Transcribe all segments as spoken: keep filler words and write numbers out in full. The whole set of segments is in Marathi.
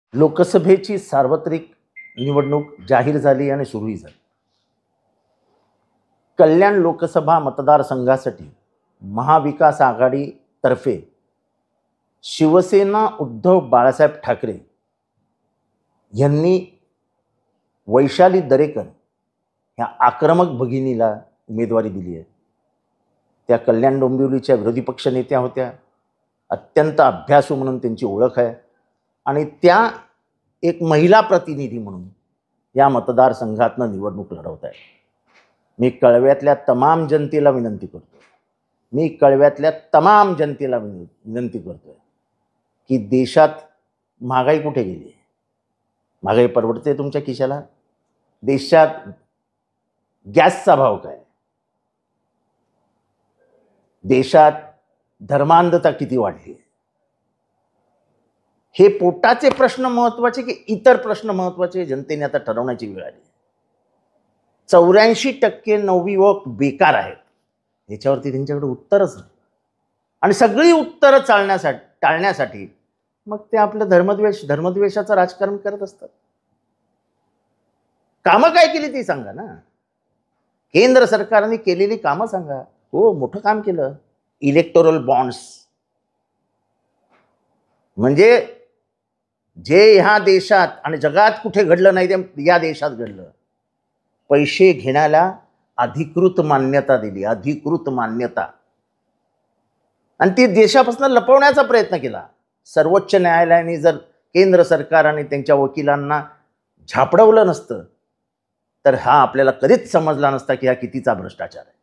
लोकसभेची सार्वत्रिक निवडणूक जाहीर झाली आणि सुरूही झाली. कल्याण लोकसभा मतदारसंघासाठी महाविकास आघाडीतर्फे शिवसेना उद्धव बाळासाहेब ठाकरे यांनी वैशाली दरेकर ह्या आक्रमक भगिनीला उमेदवारी दिली आहे. त्या कल्याण डोंबिवलीच्या विरोधी पक्ष नेत्या होत्या. अत्यंत अभ्यासू म्हणून त्यांची ओळख आहे आणि त्या एक महिला प्रतिनिधी म्हणून या मतदारसंघातनं निवडणूक लढवत आहे. मी कळव्यातल्या तमाम जनतेला विनंती करतो मी कळव्यातल्या तमाम जनतेला विनंती करतोय की देशात महागाई कुठे गेली आहे? महागाई परवडते तुमच्या खिशाला? देशात गॅसचा भाव काय? देशात धर्मांधता किती वाढली आहे? हे पोटाचे प्रश्न महत्त्वाचे की इतर प्रश्न महत्त्वाचे? जनतेने आता ठरवण्याची वेळ आली. चौऱ्याऐंशी टक्के नवयुवक बेकार आहेत. याच्यावरती त्यांच्याकडे उत्तरच नाही आणि सगळी उत्तरं चालण्यासाठी टाळण्यासाठी मग ते आपलं धर्मद्वेष धर्मद्वेषाचं राजकारण करत असतात. कामं काय केली ती सांगा ना. केंद्र सरकारने केलेली कामं सांगा. हो, मोठं काम केलं. इलेक्टोरल बॉन्ड्स म्हणजे जे ह्या देशात आणि जगात कुठे घडलं नाही ते या देशात घडलं. पैसे घेण्याला अधिकृत मान्यता दिली. अधिकृत मान्यता आणि ती देशापासून लपवण्याचा प्रयत्न केला. सर्वोच्च न्यायालयाने जर केंद्र सरकार आणि त्यांच्या वकिलांना झापडवलं नसतं तर हा आपल्याला कधीच समजला नसता की हा कितीचा भ्रष्टाचार आहे.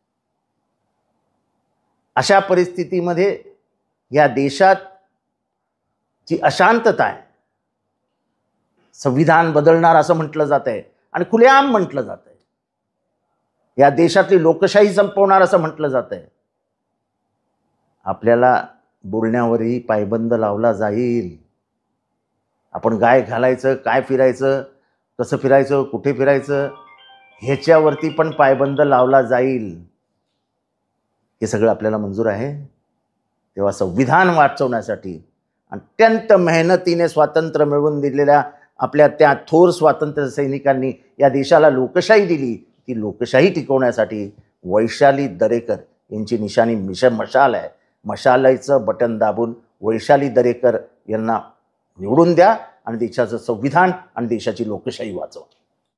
अशा परिस्थितीमध्ये या देशात जी अशांतता आहे, संविधान बदलणार असं म्हटलं जात आहे आणि खुलेआम म्हटलं जात आहे. या देशातली लोकशाही संपवणार असं म्हटलं जात आहे. आपल्याला बोलण्यावरही पायबंद लावला जाईल. आपण काय घालायचं, काय फिरायचं, कसं फिरायचं, कुठे फिरायचं ह्याच्यावरती पण पायबंद लावला जाईल. हे सगळं आपल्याला मंजूर आहे. तेव्हा संविधान वाचवण्यासाठी अत्यंत मेहनतीने स्वातंत्र्य मिळवून दिलेल्या आपल्या त्या थोर स्वातंत्र्य सैनिकांनी या देशाला लोकशाही दिली. ती लोकशाही टिकवण्यासाठी वैशाली दरेकर यांची निशाणी मिश मशाल आहे. मशालाचं बटन दाबून वैशाली दरेकर यांना निवडून द्या आणि देशाचं संविधान आणि देशाची लोकशाही वाचवा.